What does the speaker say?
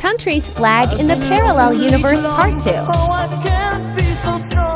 country's flag in the Parallel Universe Part 2. Oh, I can't be so strong.